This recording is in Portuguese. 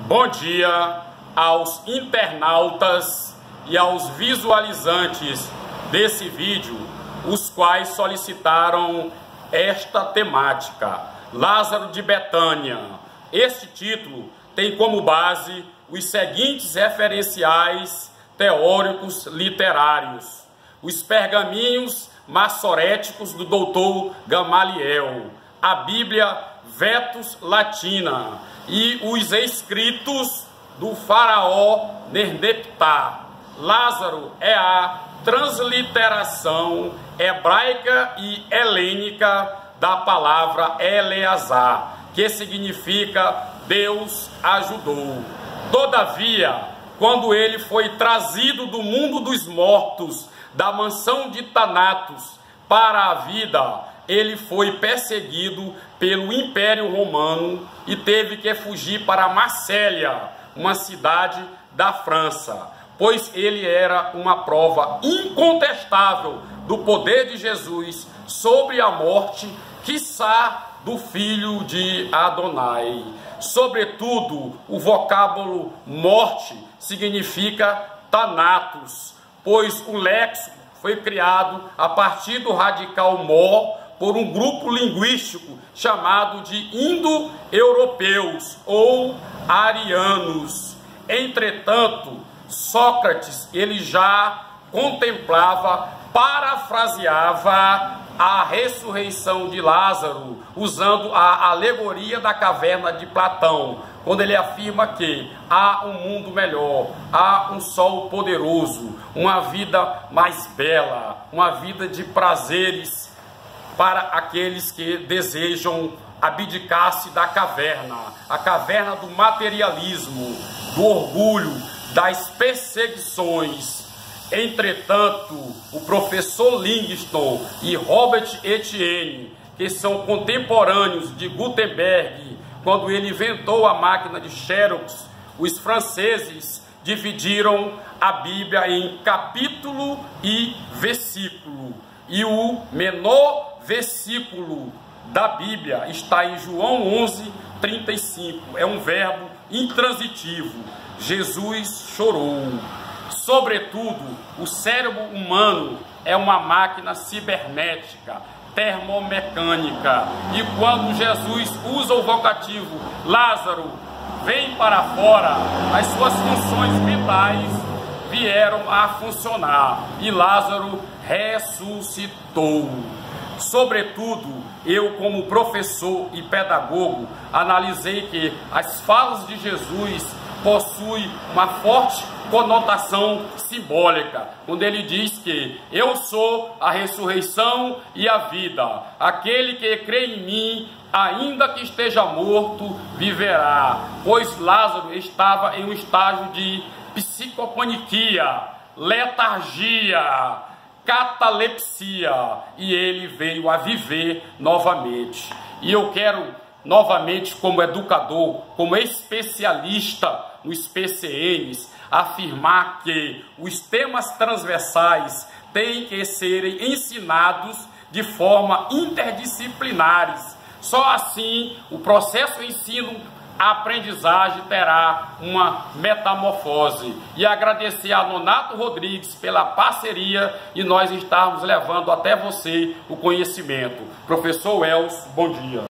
Bom dia aos internautas e aos visualizantes desse vídeo, os quais solicitaram esta temática, Lázaro de Betânia. Este título tem como base os seguintes referenciais teóricos literários: os pergaminhos massoréticos do doutor Gamaliel, a Bíblia Vetus Latina e os escritos do faraó Nerneptah. Lázaro é a transliteração hebraica e helênica da palavra Eleazar, que significa Deus ajudou. Todavia, quando ele foi trazido do mundo dos mortos, da mansão de Thanatos, para a vida, ele foi perseguido pelo Império Romano e teve que fugir para Marsella, uma cidade da França, pois ele era uma prova incontestável do poder de Jesus sobre a morte, quiçá do filho de Adonai. Sobretudo, o vocábulo morte significa Thanatos, pois o léxico foi criado a partir do radical mor por um grupo linguístico chamado de indo-europeus ou arianos. Entretanto, Sócrates, ele já contemplava, parafraseava a ressurreição de Lázaro, usando a alegoria da caverna de Platão, quando ele afirma que há um mundo melhor, há um sol poderoso, uma vida mais bela, uma vida de prazeres para aqueles que desejam abdicar-se da caverna, a caverna do materialismo, do orgulho, das perseguições. Entretanto, o professor Livingstone e Robert Estienne, que são contemporâneos de Gutenberg, quando ele inventou a máquina de Xerox, os franceses dividiram a Bíblia em capítulo e versículo. E o menor versículo da Bíblia está em João 11:35. É um verbo intransitivo. Jesus chorou. Sobretudo, o cérebro humano é uma máquina cibernética, termomecânica. E quando Jesus usa o vocativo Lázaro, vem para fora, as suas funções mentais vieram a funcionar e Lázaro ressuscitou. Sobretudo, eu como professor e pedagogo analisei que as falas de Jesus possuem uma forte conotação simbólica, quando ele diz que eu sou a ressurreição e a vida, aquele que crê em mim, ainda que esteja morto, viverá. Pois Lázaro estava em um estágio de psicopaniquia, letargia, catalepsia, e ele veio a viver novamente. E eu quero novamente, como educador, como especialista nos PCNs, afirmar que os temas transversais têm que serem ensinados de forma interdisciplinares. Só assim o processo ensino-aprendizagem terá uma metamorfose. E agradecer a Nonato Rodrigues pela parceria e nós estarmos levando até você o conhecimento. Professor Wells, bom dia.